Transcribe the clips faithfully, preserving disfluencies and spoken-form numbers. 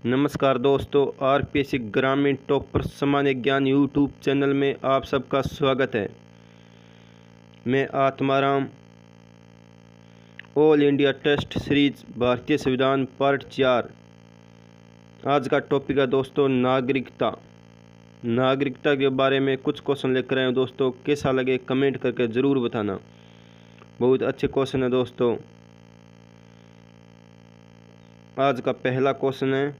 नमस्कार दोस्तों, आरपीएससी ग्रामीण टॉपर सामान्य ज्ञान यूट्यूब चैनल में आप सबका स्वागत है। मैं Atmaram. All India test series भारतीय संविधान पार्ट चार। आज का टॉपिक है दोस्तों नागरिकता। नागरिकता के बारे में कुछ क्वेश्चन लेकर आए हैं दोस्तों। कैसा लगे कमेंट करके ज़रूर बताना। बहुत अच्छे क्वेश्चन है दोस्तों। आज का पहला क्वेश्चन है,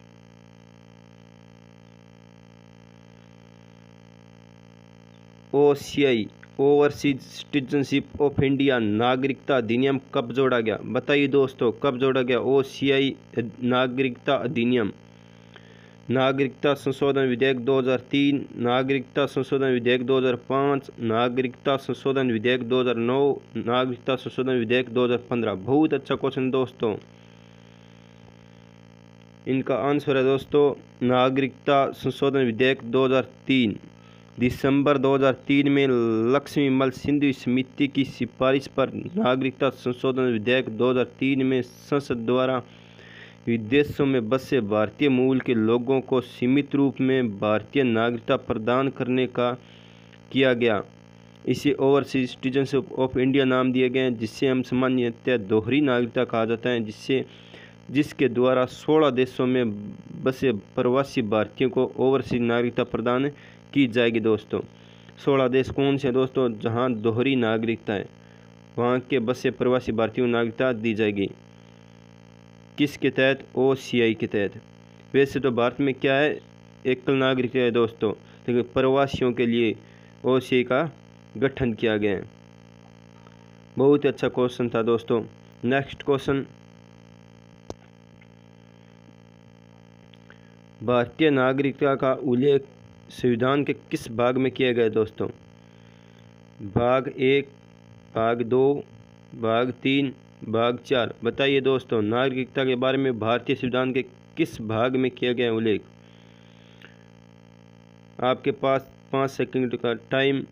O C I overseas citizenship of India नागरिकता अधिनियम कब जोड़ा गया? बताइए दोस्तों, कब जोड़ा गया ओ सी आई नागरिकता अधिनियम? नागरिकता संशोधन विधेयक दो हज़ार तीन, नागरिकता संशोधन विधेयक दो हज़ार पाँच, नागरिकता संशोधन विधेयक दो हज़ार नौ, नागरिकता संशोधन विधेयक दो हज़ार पंद्रह। बहुत अच्छा क्वेश्चन दोस्तों। इनका आंसर है दोस्तों नागरिकता संशोधन विधेयक दो हज़ार तीन। दिसंबर दो हज़ार तीन में लक्ष्मीमल सिंधु समिति की सिफारिश पर नागरिकता संशोधन विधेयक दो हज़ार तीन में संसद द्वारा विदेशों में बसे भारतीय मूल के लोगों को सीमित रूप में भारतीय नागरिकता प्रदान करने का किया गया। इसे ओवरसीज सिटीजनशिप ऑफ इंडिया नाम दिए गए हैं, जिससे हम सामान्यतः दोहरी नागरिकता कहा जाता है, जिससे जिसके द्वारा सोलह देशों में बसे प्रवासी भारतीयों को ओवरसीज नागरिकता प्रदान की जाएगी दोस्तों। सोलह देश कौन से दोस्तों? जहां दोहरी नागरिकता है, वहां के बसे प्रवासी भारतीयों को नागरिकता दी जाएगी। किसके तहत? ओ सी आई के तहत। वैसे तो भारत में क्या है, एकल नागरिकता है दोस्तों, लेकिन प्रवासियों के लिए ओ सी आई का गठन किया गया है। बहुत अच्छा क्वेश्चन था दोस्तों। नेक्स्ट क्वेश्चन, भारतीय नागरिकता का उल्लेख संविधान के किस भाग में किया गया दोस्तों? भाग एक, भाग दो, भाग तीन, भाग चार। बताइए दोस्तों, नागरिकता के बारे में भारतीय संविधान के किस भाग में किया गया उल्लेख? आपके पास पाँच सेकंड का टाइम।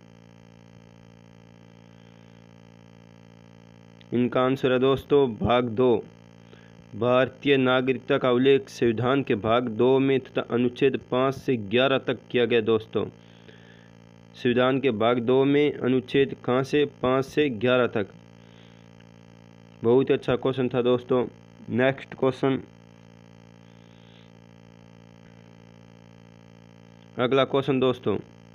इनका आंसर है दोस्तों भाग दो। भारतीय नागरिकता का उल्लेख संविधान के भाग दो में तथा अनुच्छेद पाँच से ग्यारह तक किया गया दोस्तों। संविधान के भाग दो में अनुच्छेद कहाँ से? पाँच से ग्यारह तक। बहुत अच्छा क्वेश्चन था दोस्तों। नेक्स्ट क्वेश्चन, अगला क्वेश्चन दोस्तों,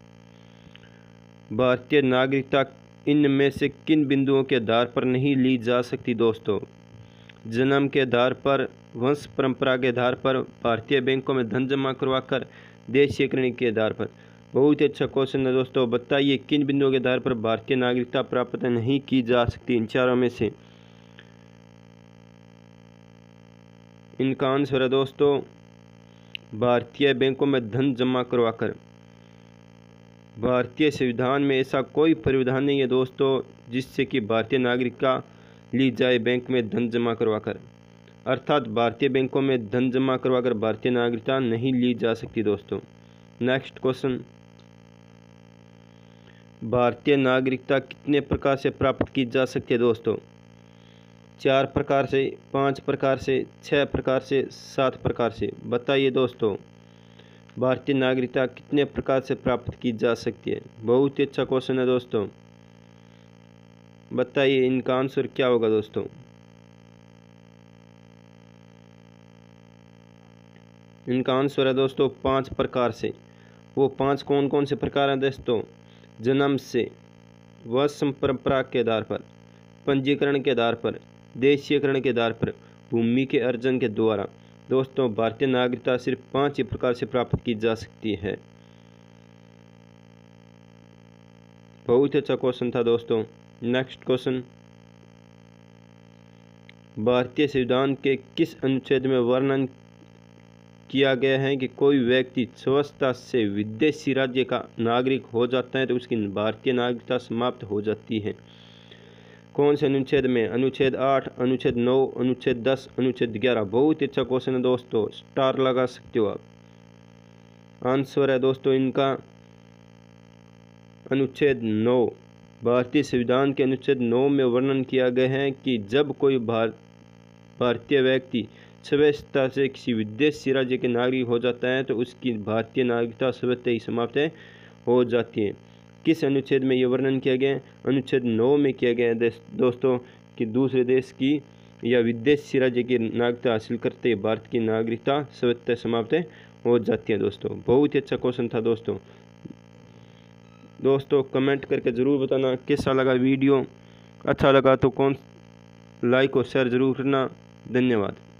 भारतीय नागरिकता इनमें से किन बिंदुओं के आधार पर नहीं ली जा सकती दोस्तों? जन्म के आधार पर, वंश परंपरा के आधार पर, भारतीय बैंकों में धन जमा करवाकर, देशीयकरण के आधार पर। बहुत ही अच्छा क्वेश्चन है दोस्तों। बताइए किन बिंदुओं के आधार पर भारतीय नागरिकता प्राप्त नहीं की जा सकती इन चारों में से? इनका आंसर है दोस्तों भारतीय बैंकों में धन जमा करवाकर। भारतीय संविधान में ऐसा कोई प्रावधान नहीं है दोस्तों जिससे कि भारतीय नागरिकता ली जाए बैंक में धन जमा करवाकर। अर्थात भारतीय बैंकों में धन जमा करवाकर भारतीय नागरिकता नहीं ली जा सकती दोस्तों। नेक्स्ट क्वेश्चन, भारतीय नागरिकता कितने प्रकार से प्राप्त की जा सकती है दोस्तों? चार प्रकार से, पाँच प्रकार से, छः प्रकार से, सात प्रकार से। बताइए दोस्तों, भारतीय नागरिकता कितने प्रकार से प्राप्त की जा सकती है? बहुत ही अच्छा क्वेश्चन है दोस्तों। बताइए इनका आंसर क्या होगा दोस्तों? इनका आंसर है दोस्तों पांच प्रकार से। वो पांच कौन कौन से प्रकार हैं दोस्तों? जन्म से, वंश परंपरा के आधार पर, पंजीकरण के आधार पर, देशीयकरण के आधार पर, भूमि के अर्जन के द्वारा। दोस्तों भारतीय नागरिकता सिर्फ पांच ही प्रकार से प्राप्त की जा सकती है। बहुत अच्छा क्वेश्चन था दोस्तों। नेक्स्ट क्वेश्चन, भारतीय संविधान के किस अनुच्छेद में वर्णन किया गया है कि कोई व्यक्ति स्वस्थता से विदेशी राज्य का नागरिक हो जाता है तो उसकी भारतीय नागरिकता समाप्त हो जाती है? कौन से अनुच्छेद में? अनुच्छेद आठ, अनुच्छेद नौ, अनुच्छेद दस, अनुच्छेद ग्यारह। बहुत अच्छा क्वेश्चन है दोस्तों, स्टार लगा सकते हो आप। आंसर है दोस्तों इनका अनुच्छेद नौ। भारतीय संविधान के अनुच्छेद नौ में वर्णन किया गया है कि जब कोई भार भारतीय व्यक्ति स्वतः से किसी विदेशी राज्य के नागरिक हो जाता है तो उसकी भारतीय नागरिकता स्वतः ही समाप्त हो जाती है। किस अनुच्छेद में यह वर्णन किया गया है? अनुच्छेद नौ में किया गया है दोस्तों कि दूसरे देश की या विदेशी राज्य की नागरिकता हासिल करते ही भारत की नागरिकता स्वतः समाप्त हो जाती है। दोस्तों बहुत ही अच्छा क्वेश्चन था दोस्तों। दोस्तों कमेंट करके ज़रूर बताना कैसा लगा वीडियो। अच्छा लगा तो कौन लाइक और शेयर ज़रूर करना। धन्यवाद।